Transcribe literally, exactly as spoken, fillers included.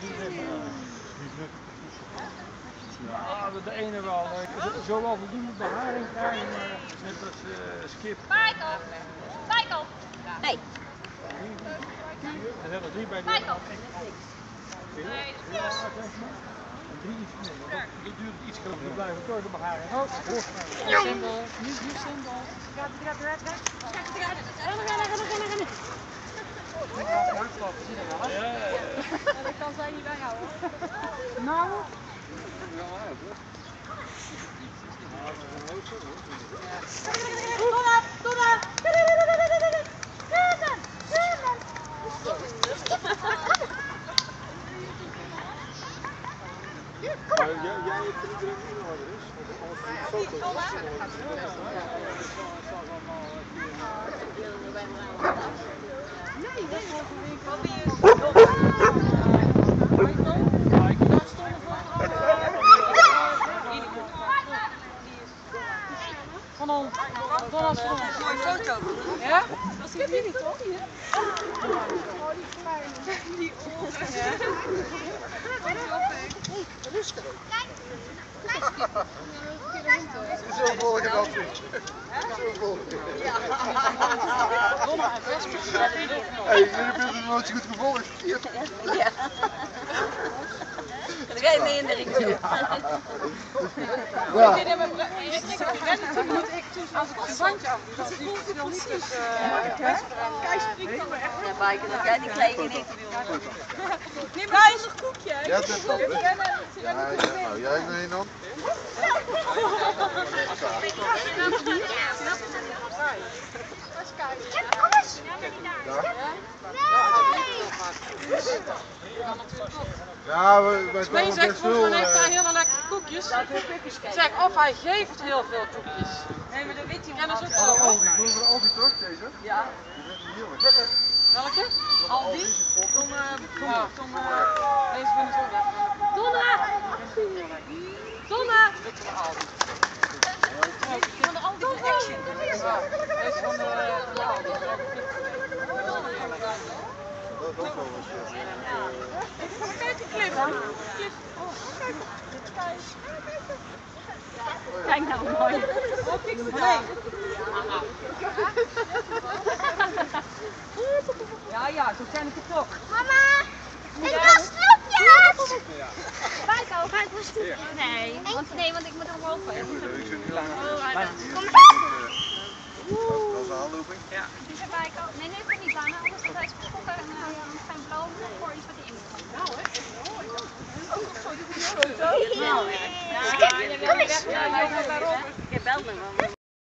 Ja, de ene wel. Zo wel voldoende beharing krijgen, maar net als uh, skip. Michael! Michael! Nee. Er zijn er drie bij de Michael! Nee, ja, drie iets meer. Dat duurt iets groter. Die blijven door de beharing. Oh, Symbol. Nieuw symbol. Gaat het eruit, eruit, eruit. Rennen, rennen, rennen, rennen, rennen. Ja, ja, ja. Dat kan zij niet weghouden. Nou. Kom op, kom op. Maar jij, jij hebt er iedereen in orde is? Anders is het foto. Nee, nee, wat wie is? Van ons. Van ons, van ons. Mooie foto. Ja? Dat is jullie toch? Oh, die fijn. Die oren. Ja. Rustig. Zo volg je dat niet. Zo volg je. Hé, jullie hebben het nooit zo goed gevolgd. Ja. Dan ga je mee in de richting. Ja. Als ik een bandje af doe, dan zie ik het nog niet tussen Kijk, springt dan echt. Ja, Maaike, dat jij die kleine niet wil. Neem maar zonder koekje. Ja, dat is dat. Ja, ja, nou, jij mee dan? Ja, we, we Smee zegt, Bosman heeft daar hele lekkere koekjes. Zeg, of hij geeft heel veel koekjes. Nee, maar dat weet hij niet. Oh, Aldi, ik noem Aldi toch, deze? Ja. Die vindt het heerlijk. Welke? Aldi? Tom, uh, Tom, ja. Tom, uh, deze vind ik zo weg. Donna! Donna! Dit van Aldi. Van de Aldi van Action. Ja, deze van de, van de Aldi. Dat is ook wel eens. Kijk die clip. Kijk nou mooi. Oh, kijk eens daar. Ja, ja, zo ken ik het toch. Mama! Ik wil snoepjes! Michael, ga ik wel snoepjes? Nee, want, nee, want ik moet hem lopen. Ik zit niet langer. Kom Dat is een aanlooping. Ja. Die zijn Michael. Nee, nu hoeft niet langer, anders gaat hij schokken en dan gaan we beloven voor iets wat hij in moet komen. Nou, hè? Ja, je wil weg. Ja, je belt me wel.